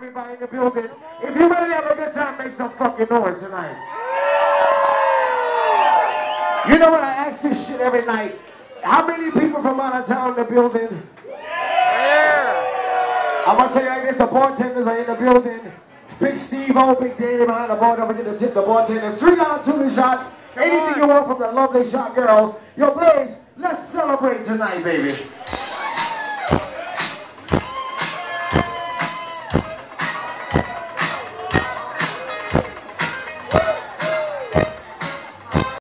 everybody in the building. If you ready to have a good time, make some fucking noise tonight. You know what? I ask this shit every night. How many people from out of town in the building? I'm gonna tell you like this, the bartenders are in the building. Big Steve-O, Big Danny behind the bar, don't forget to tip the bartenders. $3 tuna shots, anything you want from the lovely shot girls. Yo, Blaze, let's celebrate tonight, baby.